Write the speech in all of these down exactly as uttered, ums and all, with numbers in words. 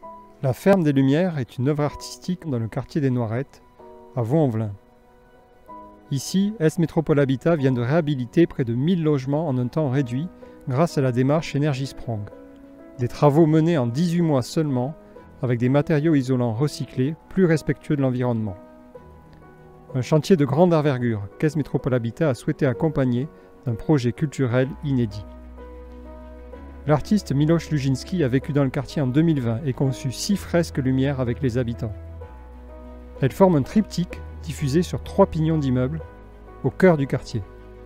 La Ferme des Lumières est une œuvre artistique dans le quartier des Noirettes, à Vaux-en-Velin. Ici, S Métropole Habitat vient de réhabiliter près de mille logements en un temps réduit grâce à la démarche Energisprong. Des travaux menés en dix-huit mois seulement, avec des matériaux isolants recyclés, plus respectueux de l'environnement. Un chantier de grande envergure qu'S Métropole Habitat a souhaité accompagner d'un projet culturel inédit. L'artiste Miloš Lužinski a vécu dans le quartier en deux mille vingt et conçu six fresques lumière avec les habitants. Elles forment un triptyque diffusé sur trois pignons d'immeubles au cœur du quartier.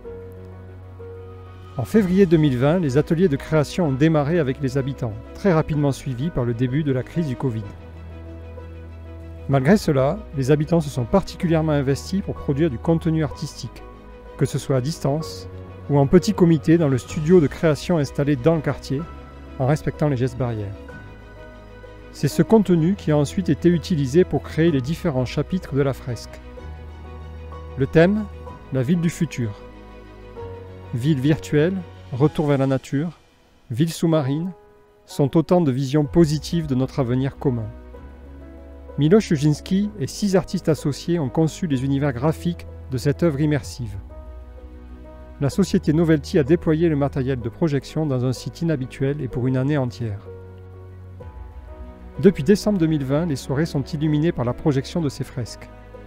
En février deux mille vingt, les ateliers de création ont démarré avec les habitants, très rapidement suivis par le début de la crise du Covid. Malgré cela, les habitants se sont particulièrement investis pour produire du contenu artistique, que ce soit à distance ou en petit comité dans le studio de création installé dans le quartier, en respectant les gestes barrières. C'est ce contenu qui a ensuite été utilisé pour créer les différents chapitres de la fresque. Le thème, la ville du futur. Ville virtuelle, retour vers la nature, ville sous-marine, sont autant de visions positives de notre avenir commun. Miloš Lužinski et six artistes associés ont conçu les univers graphiques de cette œuvre immersive. La société Novelty a déployé le matériel de projection dans un site inhabituel et pour une année entière. Depuis décembre deux mille vingt, les soirées sont illuminées par la projection de ces fresques.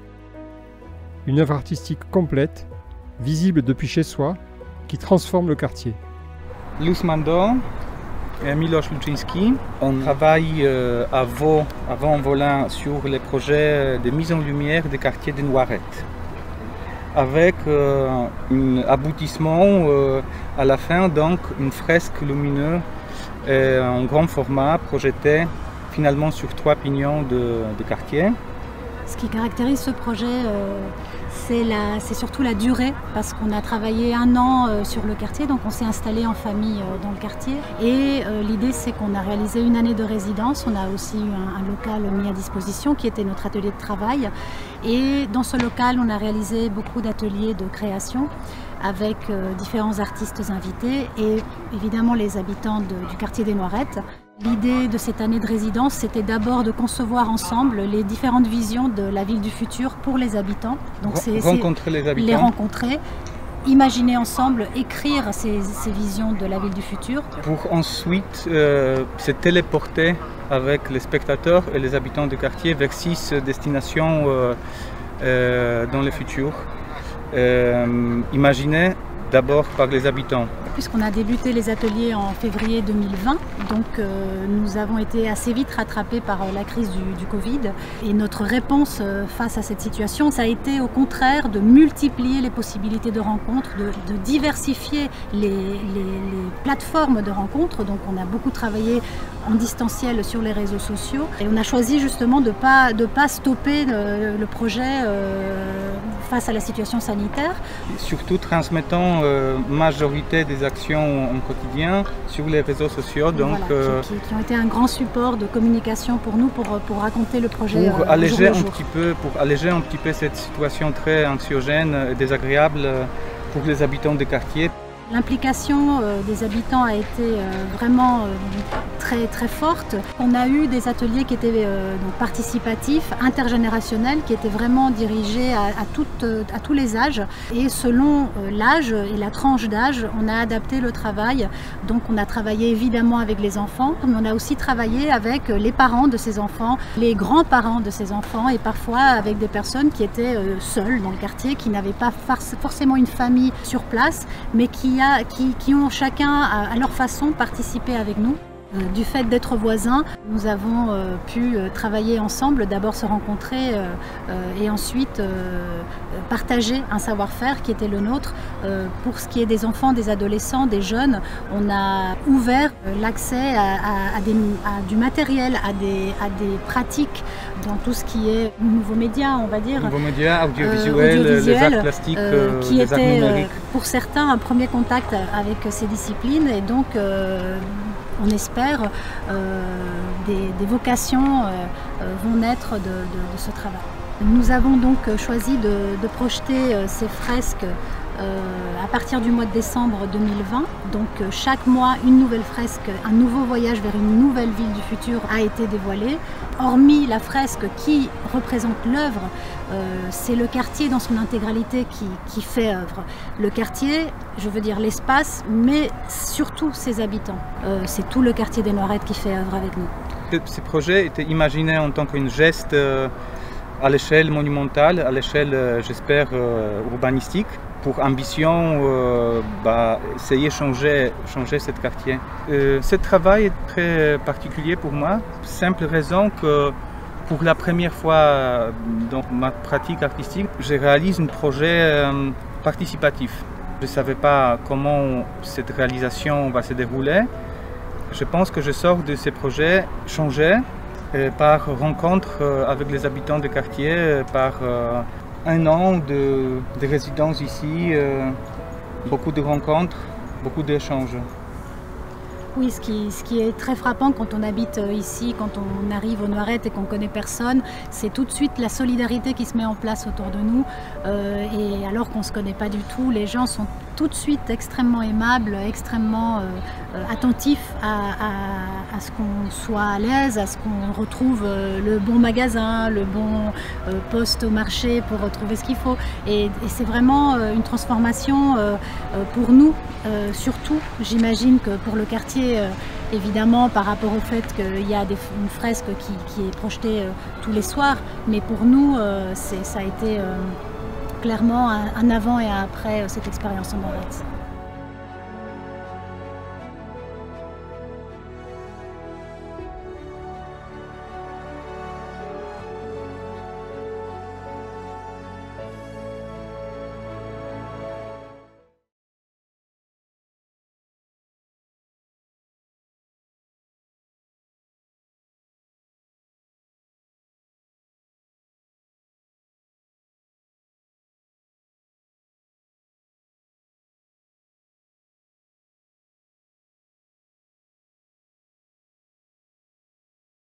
Une œuvre artistique complète, visible depuis chez soi, qui transforme le quartier. Luz Mando et Miloš Lužinski, on travaille euh, à Vaux, à Vaux-en-Velin, sur les projets de mise en lumière des quartiers des Noirettes, avec euh, un aboutissement euh, à la fin, donc une fresque lumineuse et en grand format projetée finalement sur trois pignons de, de quartier. Ce qui caractérise ce projet, euh, c'est surtout la durée, parce qu'on a travaillé un an euh, sur le quartier, donc on s'est installé en famille euh, dans le quartier. Et euh, l'idée, c'est qu'on a réalisé une année de résidence. On a aussi eu un, un local mis à disposition qui était notre atelier de travail. Et dans ce local, on a réalisé beaucoup d'ateliers de création avec euh, différents artistes invités et évidemment les habitants de, du quartier des Noirettes. L'idée de cette année de résidence, c'était d'abord de concevoir ensemble les différentes visions de la ville du futur pour les habitants. Donc c'est rencontrer les habitants. Les rencontrer, imaginer ensemble, écrire ces, ces visions de la ville du futur. Pour ensuite euh, se téléporter avec les spectateurs et les habitants du quartier vers six destinations euh, euh, dans le futur. Euh, imaginées d'abord par les habitants. Puisqu'on a débuté les ateliers en février deux mille vingt, donc euh, nous avons été assez vite rattrapés par euh, la crise du, du Covid. Et notre réponse euh, face à cette situation, ça a été au contraire de multiplier les possibilités de rencontres, de, de diversifier les, les, les plateformes de rencontres. Donc on a beaucoup travaillé en distanciel sur les réseaux sociaux. Et on a choisi justement de ne pas, de pas stopper le, le projet euh, face à la situation sanitaire. Surtout transmettant euh, majorité des actions en quotidien sur les réseaux sociaux. Donc, voilà, euh, qui, qui ont été un grand support de communication pour nous, pour, pour raconter le projet. Pour, euh, alléger jour un jour. petit peu, pour alléger un petit peu cette situation très anxiogène et désagréable pour les habitants des quartiers. L'implication euh, des habitants a été euh, vraiment euh, très, très forte. On a eu des ateliers qui étaient euh, donc participatifs, intergénérationnels, qui étaient vraiment dirigés à, à, toutes, à tous les âges. Et selon euh, l'âge et la tranche d'âge, on a adapté le travail. Donc on a travaillé évidemment avec les enfants, mais on a aussi travaillé avec les parents de ces enfants, les grands-parents de ces enfants et parfois avec des personnes qui étaient euh, seules dans le quartier, qui n'avaient pas forcément une famille sur place, mais qui Qui, qui ont chacun à, à leur façon participé avec nous. Euh, du fait d'être voisins, nous avons euh, pu euh, travailler ensemble, d'abord se rencontrer euh, euh, et ensuite euh, partager un savoir-faire qui était le nôtre. Euh, pour ce qui est des enfants, des adolescents, des jeunes, on a ouvert euh, l'accès à, à, à, des, à du matériel, à des, à des pratiques dans tout ce qui est nouveaux médias, on va dire. Nouveaux médias, audiovisuels, euh, audiovisuel, les arts plastiques, euh, qui les étaient arts numériques. Euh, pour certains un premier contact avec ces disciplines et donc euh, on espère euh, des, des vocations euh, vont naître de, de, de ce travail. Nous avons donc choisi de, de projeter ces fresques euh, à partir du mois de décembre deux mille vingt. Donc euh, chaque mois, une nouvelle fresque, un nouveau voyage vers une nouvelle ville du futur a été dévoilé. Hormis la fresque qui représente l'œuvre, euh, c'est le quartier dans son intégralité qui, qui fait œuvre. Le quartier, je veux dire l'espace, mais surtout ses habitants. Euh, c'est tout le quartier des Noirettes qui fait œuvre avec nous. Ces projets étaient imaginés en tant qu'un geste euh, à l'échelle monumentale, à l'échelle, euh, j'espère, euh, urbanistique, pour ambition euh, bah, essayer de changer, changer ce quartier. Euh, ce travail est très particulier pour moi, simple raison que pour la première fois dans ma pratique artistique, je réalise un projet euh, participatif. Je ne savais pas comment cette réalisation va se dérouler. Je pense que je sors de ces projets changés euh, par rencontre euh, avec les habitants du quartier, euh, par euh, un an de, de résidence ici, euh, beaucoup de rencontres, beaucoup d'échanges. Oui, ce qui, ce qui est très frappant quand on habite ici, quand on arrive aux Noirettes et qu'on ne connaît personne, c'est tout de suite la solidarité qui se met en place autour de nous. Euh, et alors qu'on ne se connaît pas du tout, les gens sont tout de suite extrêmement aimables, extrêmement euh, attentifs à, à, à ce qu'on soit à l'aise, à ce qu'on retrouve euh, le bon magasin, le bon euh, poste au marché pour retrouver ce qu'il faut. Et, et c'est vraiment euh, une transformation euh, pour nous, euh, surtout, j'imagine que pour le quartier, Euh, évidemment par rapport au fait qu'il y a des, une fresque qui, qui est projetée euh, tous les soirs, mais pour nous euh, ça a été euh, clairement un, un avant et un après euh, cette expérience en Noirettes.